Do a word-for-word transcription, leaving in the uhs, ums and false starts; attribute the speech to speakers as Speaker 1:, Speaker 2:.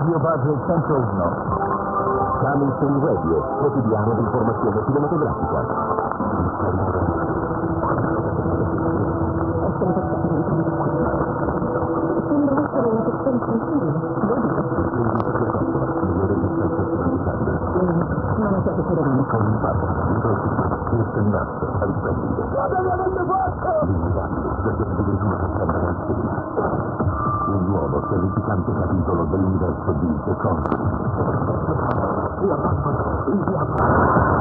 Speaker 1: Radio Budget Central no. Coming Soon Radio, quotidiano di informazione cinematografica.
Speaker 2: Sembra essere una persona tranquilla. Non è stato sicuramente.
Speaker 1: Con un fatto, questo è il naso, al prendito.
Speaker 2: Cosa mi avete fatto?
Speaker 1: L'immigrato, perché si vede una faccenda del film. Un nuovo terrificante capitolo dell'universo di The Country. La pappa, il diavolo.